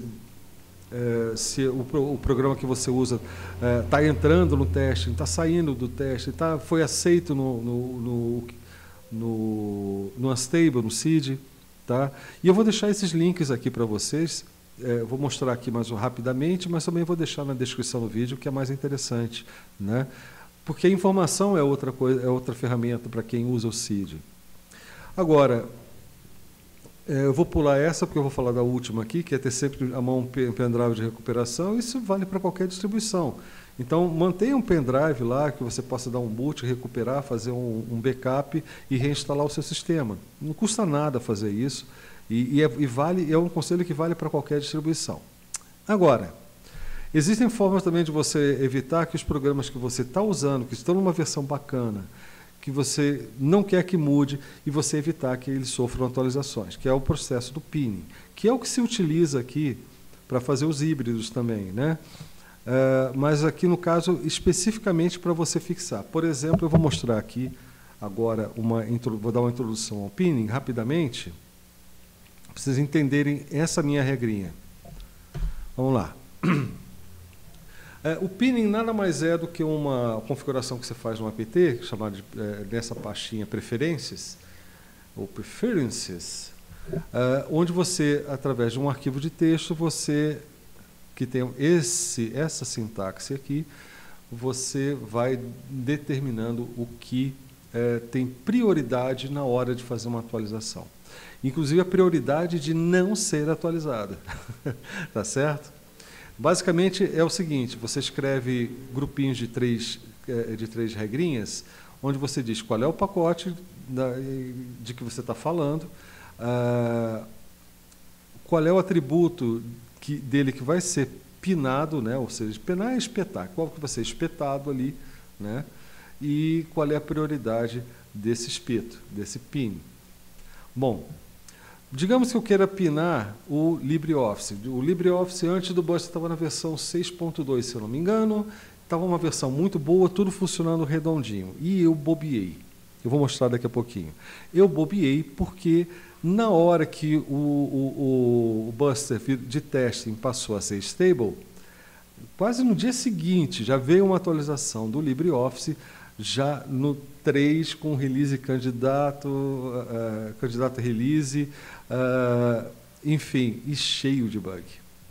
o programa que você usa está entrando no teste, está saindo do teste, foi aceito no Unstable, no SID. Tá? E eu vou deixar esses links aqui para vocês, vou mostrar aqui mais rapidamente, mas também vou deixar na descrição do vídeo, que é mais interessante, né? Porque a informação é outra coisa, é outra ferramenta para quem usa o SID. Agora, eu vou pular essa, porque eu vou falar da última aqui, que é ter sempre à mão um pendrive de recuperação. Isso vale para qualquer distribuição. Então, mantenha um pendrive lá, que você possa dar um boot, recuperar, fazer um backup e reinstalar o seu sistema. Não custa nada fazer isso, é um conselho que vale para qualquer distribuição. Agora, existem formas também de você evitar que os programas que você está usando, que estão numa versão bacana, que você não quer que mude, e você evitar que eles sofram atualizações, que é o processo do pinning, que é o que se utiliza aqui para fazer os híbridos também, né? Mas aqui no caso especificamente para você fixar. Por exemplo, eu vou mostrar aqui agora vou dar uma introdução ao pinning rapidamente, para vocês entenderem essa minha regrinha. Vamos lá. O pinning nada mais é do que uma configuração que você faz no apt, chamada dessa pastinha preferências, ou preferences, onde você, através de um arquivo de texto, que tem essa sintaxe aqui, você vai determinando o que tem prioridade na hora de fazer uma atualização. Inclusive a prioridade de não ser atualizada. Tá certo? Basicamente é o seguinte, você escreve grupinhos de três regrinhas, onde você diz qual é o pacote de que você está falando, qual é o atributo dele que vai ser pinado, né? Ou seja, pinar é espetar, qual que vai ser espetado ali, né? E qual é a prioridade desse espeto, desse pin. Bom, digamos que eu queira pinar o LibreOffice. O LibreOffice antes do Buster estava na versão 6.2, se eu não me engano, estava uma versão muito boa, tudo funcionando redondinho, e eu bobeei. Eu vou mostrar daqui a pouquinho. Eu bobeei porque na hora que o Buster de testing passou a ser stable, quase no dia seguinte já veio uma atualização do LibreOffice, já no 3 com release candidato a release, enfim, e cheio de bug.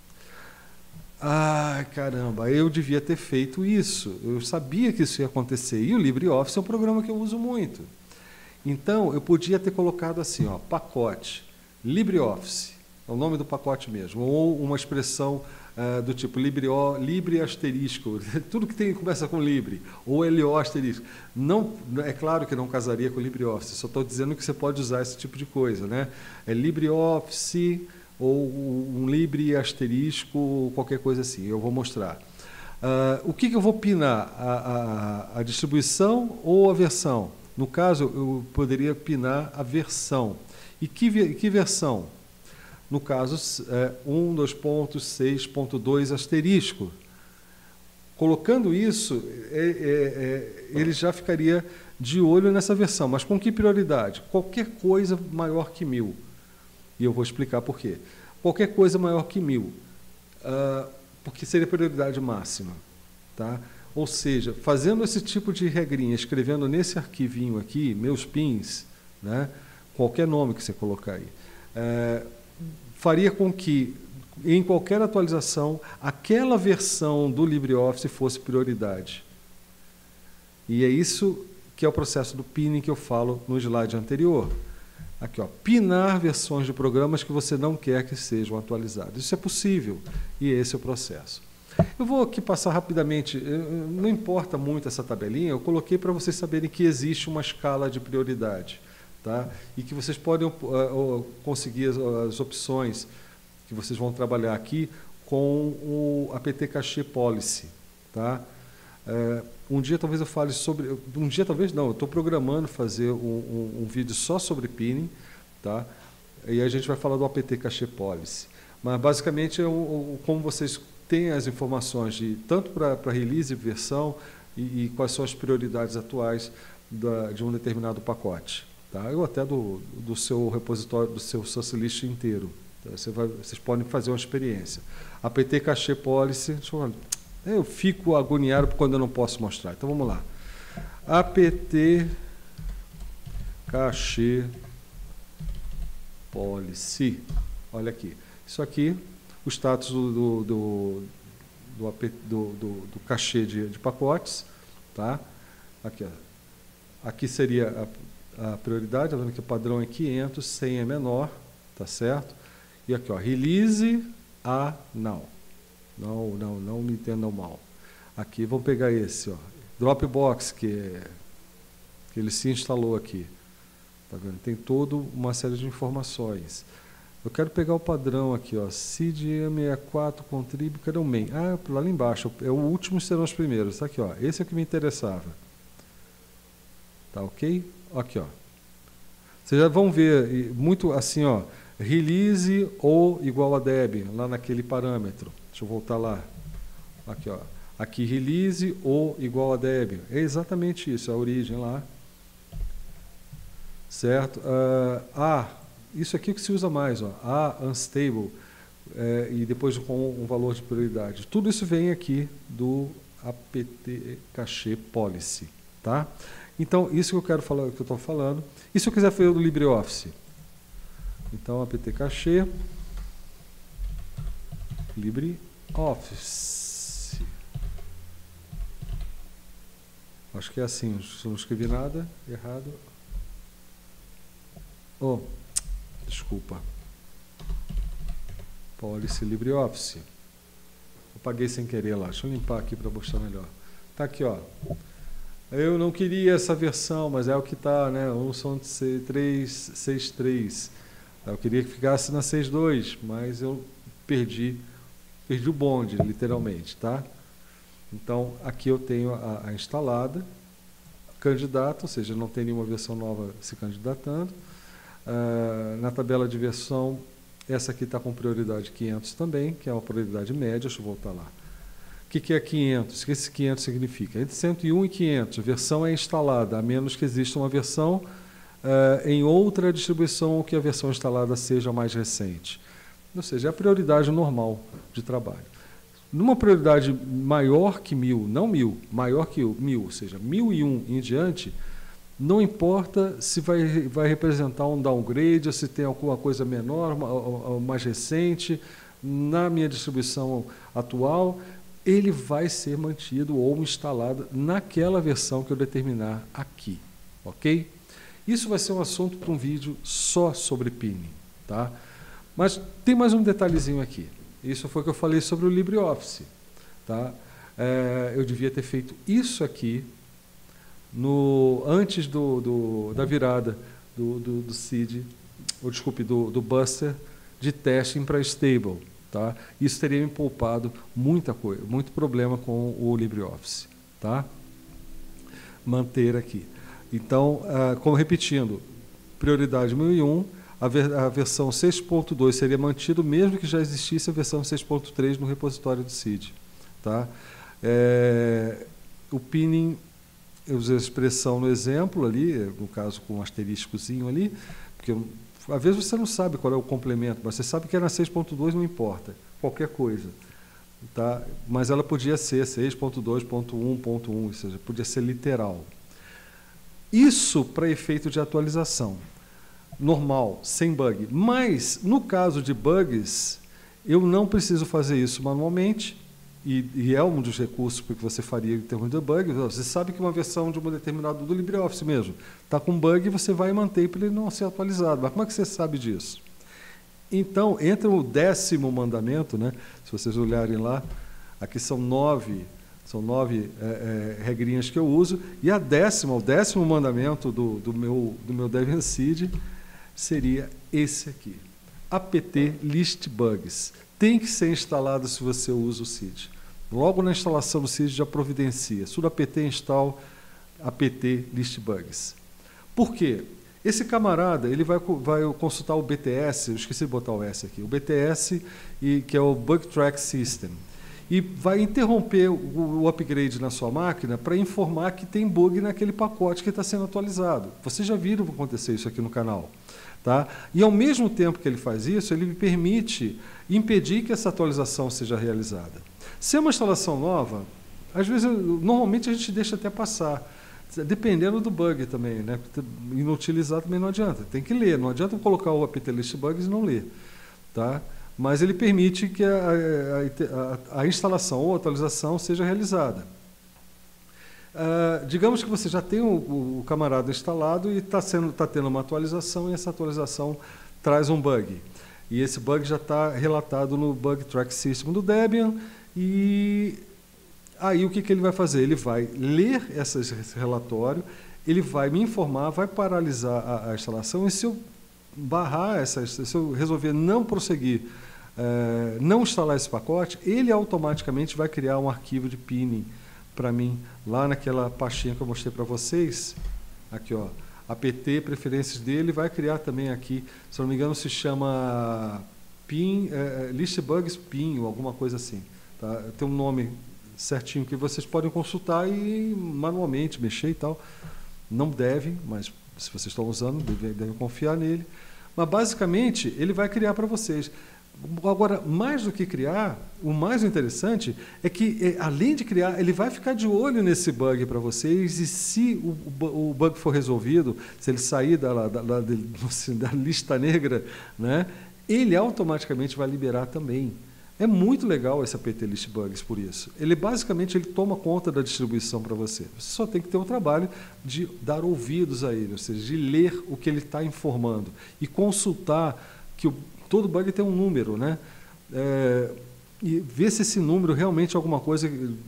Ai, caramba, eu devia ter feito isso. Eu sabia que isso ia acontecer. E o LibreOffice é um programa que eu uso muito. Então, eu podia ter colocado assim, ó, pacote, LibreOffice, é o nome do pacote mesmo, ou uma expressão do tipo libre asterisco, tudo que começa com libre, ou LO asterisco. Não, é claro que não casaria com LibreOffice, só estou dizendo que você pode usar esse tipo de coisa, né? É LibreOffice ou um libre asterisco, qualquer coisa assim, eu vou mostrar. O que eu vou pinar? A distribuição ou a versão? No caso, eu poderia pinar a versão. E que versão? No caso, 1.2.6.2 asterisco. Colocando isso, ele já ficaria de olho nessa versão. Mas com que prioridade? Qualquer coisa maior que 1000. E eu vou explicar por quê. Qualquer coisa maior que 1000, porque seria prioridade máxima. Tá? Ou seja, fazendo esse tipo de regrinha, escrevendo nesse arquivinho aqui, meus pins, né, qualquer nome que você colocar aí, faria com que, em qualquer atualização, aquela versão do LibreOffice fosse prioridade. E é isso que é o processo do pinning que eu falo no slide anterior. Aqui, ó, pinar versões de programas que você não quer que sejam atualizados. Isso é possível, e esse é o processo. Eu vou aqui passar rapidamente, não importa muito essa tabelinha, eu coloquei para vocês saberem que existe uma escala de prioridade, tá? E que vocês podem conseguir as opções que vocês vão trabalhar aqui com o apt Cache Policy, tá? Um dia talvez eu fale sobre, um dia talvez não, eu estou programando fazer um vídeo só sobre pinning, tá? E a gente vai falar do apt Cache Policy. Mas basicamente como vocês têm as informações tanto para release e versão e quais são as prioridades atuais de um determinado pacote, tá? Ou até do seu repositório, do seu source list inteiro. Tá? Vocês podem fazer uma experiência. apt Cache Policy, deixa eu ver. Eu fico agoniado quando eu não posso mostrar. Então vamos lá. apt Cache Policy. Olha aqui. Isso aqui, o status do cache de pacotes. Tá? Aqui, ó. Aqui seria a prioridade. Tá vendo que o padrão é 500, 100 é menor. Tá certo? E aqui, ó, release a now. Não me entendam mal. Aqui, vamos pegar esse, ó, Dropbox, que ele se instalou aqui. Tá vendo? Tem toda uma série de informações. Eu quero pegar o padrão aqui, ó, CID64 contrib, cadê o main? Lá embaixo, é o último, serão os primeiros. Tá aqui, ó, esse é o que me interessava. Tá ok? Aqui, ó. Vocês já vão ver, muito assim, ó, release ou igual a deb, lá naquele parâmetro. Deixa eu voltar lá. Aqui, ó. Aqui, release ou igual a deb. É exatamente isso, a origem lá. Certo? Isso aqui que se usa mais, ó. Unstable. E depois com um valor de prioridade. Tudo isso vem aqui do apt Cache Policy. Tá? Então, isso que eu quero falar, que eu estou falando. E se eu quiser fazer do LibreOffice? Então, apt Cache LibreOffice. Acho que é assim, não escrevi nada errado. Oh, desculpa. Policy LibreOffice. Apaguei sem querer lá. Deixa eu limpar aqui para mostrar melhor. Tá aqui, ó. Eu não queria essa versão, mas é o que está, né? 1.3.6.3. Eu queria que ficasse na 6.2, mas eu perdi o bonde, literalmente, tá? Então, aqui eu tenho a instalada, candidato, ou seja, não tem nenhuma versão nova se candidatando. Na tabela de versão, essa aqui está com prioridade 500 também, que é uma prioridade média. Deixa eu voltar lá. O que é 500? O que esse 500 significa? Entre 101 e 500, a versão é instalada, a menos que exista uma versão em outra distribuição ou que a versão instalada seja mais recente. Ou seja, é a prioridade normal de trabalho. Numa prioridade maior que 1000, não 1000, maior que 1000, ou seja, 1001 em diante, não importa se vai representar um downgrade, ou se tem alguma coisa menor, mais recente, na minha distribuição atual, ele vai ser mantido ou instalado naquela versão que eu determinar aqui, ok? Isso vai ser um assunto para um vídeo só sobre pinning, tá? Mas tem mais um detalhezinho aqui. Isso foi o que eu falei sobre o LibreOffice, tá? Eu devia ter feito isso aqui antes da virada do seed, ou desculpe, do Buster de testing para stable, tá? Isso teria me poupado muita coisa, muito problema com o LibreOffice, tá? Manter aqui. Então, como repetindo, prioridade 1001, a versão 6.2 seria mantido mesmo que já existisse a versão 6.3 no repositório do seed, tá? O pinning, eu usei a expressão no exemplo ali, no caso com um asteriscozinho ali, porque às vezes você não sabe qual é o complemento, mas você sabe que é na 6.2, não importa, qualquer coisa. Tá? Mas ela podia ser 6.2.1.1, ou seja, podia ser literal. Isso para efeito de atualização, normal, sem bug. Mas, no caso de bugs, eu não preciso fazer isso manualmente, e é um dos recursos que você faria em termos de bug. Você sabe que uma versão de uma determinada do LibreOffice mesmo está com bug, você vai manter para ele não ser atualizado. Mas como é que você sabe disso? Então, entra o 10º mandamento, né? Se vocês olharem lá, aqui são 9 regrinhas que eu uso, e o 10º mandamento do meu Debian Seed seria esse aqui, apt list bugs. Tem que ser instalado se você usa o seed. Logo na instalação do seed já providencia sudo apt install apt list bugs. Por quê? Esse camarada ele vai consultar o BTS, eu esqueci de botar o S aqui, o BTS, que é o Bug Track System, e vai interromper o upgrade na sua máquina para informar que tem bug naquele pacote que está sendo atualizado. Vocês já viram acontecer isso aqui no canal. Tá? E, ao mesmo tempo que ele faz isso, ele me permite impedir que essa atualização seja realizada. Se é uma instalação nova, às vezes, normalmente a gente deixa até passar, dependendo do bug também, né? Inutilizar também não adianta, tem que ler, não adianta colocar o apt list bugs e não ler. Tá? Mas ele permite que a instalação ou atualização seja realizada. Digamos que você já tem o camarada instalado e está tendo uma atualização, e essa atualização traz um bug. E esse bug já está relatado no Bug Track System do Debian, e aí o que ele vai fazer? Ele vai ler esse relatório, ele vai me informar, vai paralisar a instalação, e se eu barrar se eu resolver não prosseguir, não instalar esse pacote, ele automaticamente vai criar um arquivo de pinning para mim, lá naquela pastinha que eu mostrei para vocês, aqui, ó, apt, preferências dele, vai criar também aqui, se não me engano, se chama list bugs pin, ou alguma coisa assim. Tá? Tem um nome certinho que vocês podem consultar e manualmente mexer e tal. Não devem, mas se vocês estão usando, devem confiar nele. Mas, basicamente, ele vai criar para vocês. Agora, mais do que criar, o mais interessante é que, além de criar, ele vai ficar de olho nesse bug para vocês, e se o bug for resolvido, se ele sair da lista negra, né, ele automaticamente vai liberar também É muito legal esse apt List Bugs por isso. Ele basicamente toma conta da distribuição para você. Você só tem que ter o trabalho de dar ouvidos a ele, ou seja, de ler o que ele está informando e consultar que todo bug tem um número, né? E ver se esse número realmente é alguma coisa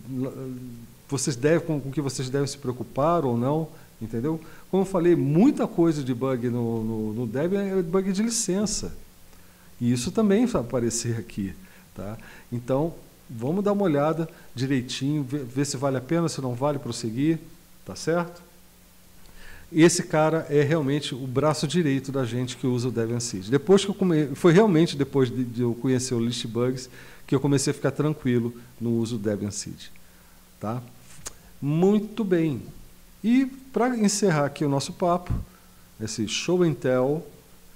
com que vocês devem se preocupar ou não, entendeu? Como eu falei, muita coisa de bug no Debian é bug de licença. E isso também vai aparecer aqui. Tá? Então, vamos dar uma olhada direitinho, ver se vale a pena, se não vale prosseguir, tá certo? Esse cara é realmente o braço direito da gente que usa o Debian Seed. Foi realmente depois de eu conhecer o List Bugs que eu comecei a ficar tranquilo no uso do Debian Seed. Tá? Muito bem. E para encerrar aqui o nosso papo, esse show and tell,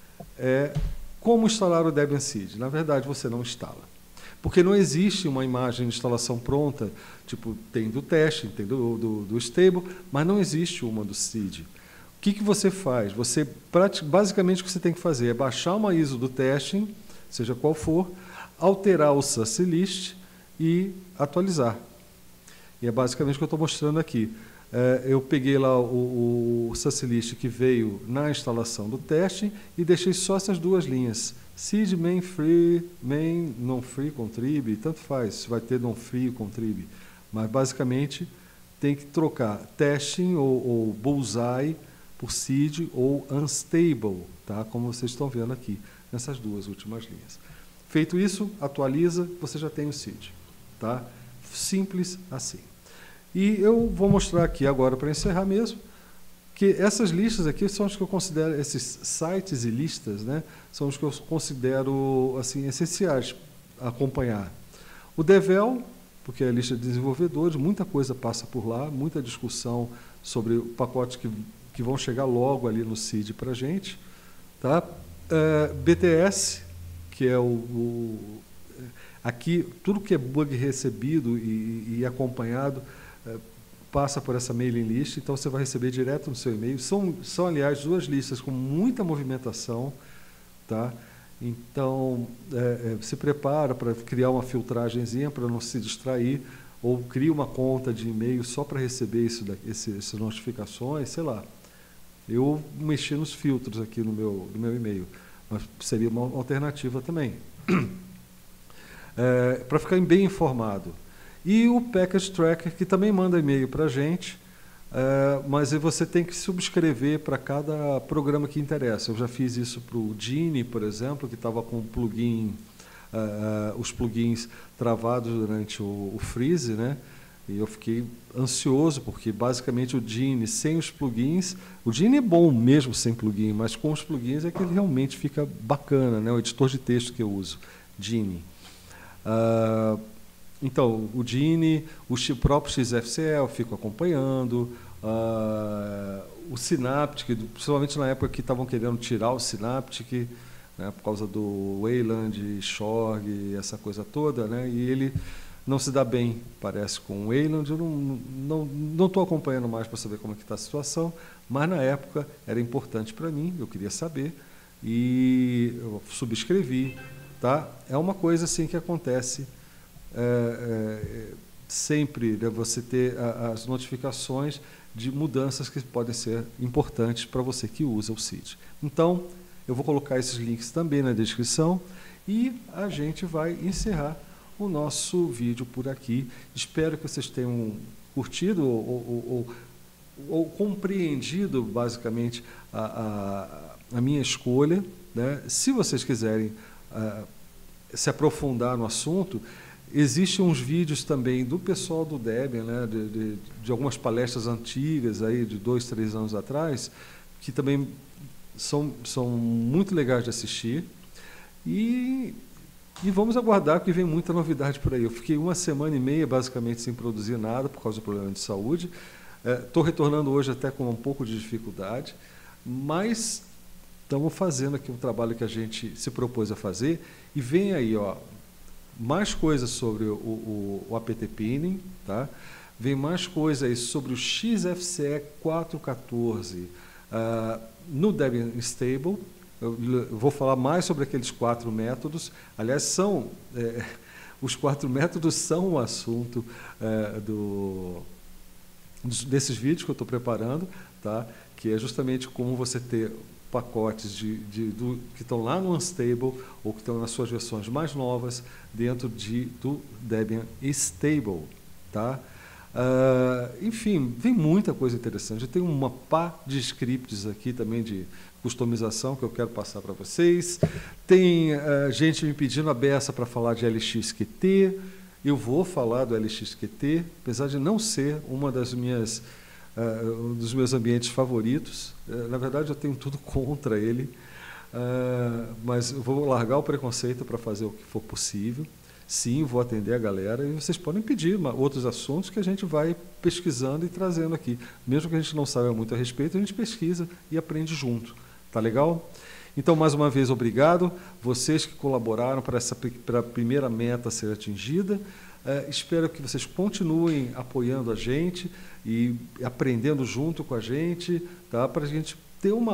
como instalar o Debian Seed. Na verdade, você não instala. Porque não existe uma imagem de instalação pronta, tipo, tem do teste, tem do stable, mas não existe uma do seed. O que você faz? Basicamente, o que você tem que fazer é baixar uma ISO do testing, seja qual for, alterar o suslist e atualizar. E é basicamente o que eu estou mostrando aqui. Eu peguei lá o suslist que veio na instalação do testing e deixei só essas duas linhas. Seed, main free, main non free, contrib, tanto faz, se vai ter non free, contrib. Mas basicamente tem que trocar testing ou bullseye por seed ou unstable, tá? Como vocês estão vendo aqui, nessas duas últimas linhas. Feito isso, atualiza, você já tem o seed. Tá? Simples assim. E eu vou mostrar aqui agora, para encerrar mesmo, que essas listas aqui são as que eu considero, esses sites e listas, né, são os que eu considero assim, essenciais a acompanhar. O Devel, porque é a lista de desenvolvedores, muita coisa passa por lá, muita discussão sobre pacotes que vão chegar logo ali no seed para a gente. Tá? BTS, que é aqui, tudo que é bug recebido e acompanhado, passa por essa mailing list, então você vai receber direto no seu e-mail. São, aliás, duas listas com muita movimentação. Tá? Então, se prepara para criar uma filtragemzinha para não se distrair, ou cria uma conta de e-mail só para receber essas notificações, sei lá. Eu mexi nos filtros aqui no meu e-mail, mas seria uma alternativa também. Para ficar bem informado. E o Package Tracker, que também manda e-mail para a gente, mas você tem que subscrever para cada programa que interessa. Eu já fiz isso para o Genie, por exemplo, que estava com os plugins travados durante o freeze, né? E eu fiquei ansioso, porque basicamente o Genie sem os plugins, o Genie é bom mesmo sem plugin, mas com os plugins é que ele realmente fica bacana, né? O editor de texto que eu uso, Genie. Então, o Genie, o próprio XFCE eu fico acompanhando, o Synaptic, principalmente na época que estavam querendo tirar o Synaptic, né, por causa do Wayland, Shorg, essa coisa toda, né, e ele não se dá bem, parece, com o Wayland. Eu não estou acompanhando mais para saber como é que está a situação, mas na época era importante para mim, eu queria saber, e eu subscrevi. Tá? É uma coisa assim que acontece sempre, né, você ter as notificações de mudanças que podem ser importantes para você que usa o Seed. Então, eu vou colocar esses links também na descrição e a gente vai encerrar o nosso vídeo por aqui. Espero que vocês tenham curtido ou compreendido, basicamente, a minha escolha, né? Se vocês quiserem se aprofundar no assunto, existem uns vídeos também do pessoal do Debian, né, de algumas palestras antigas, aí, de 2, 3 anos atrás, que também são muito legais de assistir. E vamos aguardar, que vem muita novidade por aí. Eu fiquei 1 semana e meia, basicamente, sem produzir nada, por causa do problema de saúde. Estou retornando hoje até com um pouco de dificuldade, mas estamos fazendo aqui um trabalho que a gente se propôs a fazer, e vem aí, ó, mais coisas sobre o apt pinning, tá? Vem mais coisas aí sobre o XFCE 4.14 no Debian Stable. Eu vou falar mais sobre aqueles 4 métodos. Aliás, são os 4 métodos são o assunto desses vídeos que eu estou preparando, tá? Que é justamente como você ter pacotes que estão lá no Unstable ou que estão nas suas versões mais novas dentro do Debian Stable, tá? Enfim, vem muita coisa interessante. Eu tenho uma pá de scripts aqui também de customização que eu quero passar para vocês. Tem gente me pedindo a beça para falar de LXQT. Eu vou falar do LXQT, apesar de não ser uma das minhas um dos meus ambientes favoritos. Na verdade, eu tenho tudo contra ele, mas eu vou largar o preconceito para fazer o que for possível. Sim, vou atender a galera e vocês podem pedir outros assuntos que a gente vai pesquisando e trazendo aqui. Mesmo que a gente não saiba muito a respeito, a gente pesquisa e aprende junto. Tá legal? Então, mais uma vez, obrigado. Vocês que colaboraram para a primeira meta ser atingida. Espero que vocês continuem apoiando a gente e aprendendo junto com a gente, tá? Para a gente ter um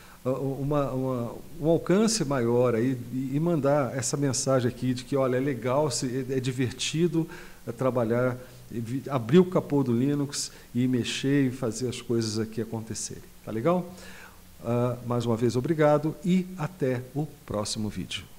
alcance maior aí e mandar essa mensagem aqui de que, olha, é legal, é divertido trabalhar, abrir o capô do Linux e mexer e fazer as coisas aqui acontecerem. Tá legal? Mais uma vez, obrigado e até o próximo vídeo.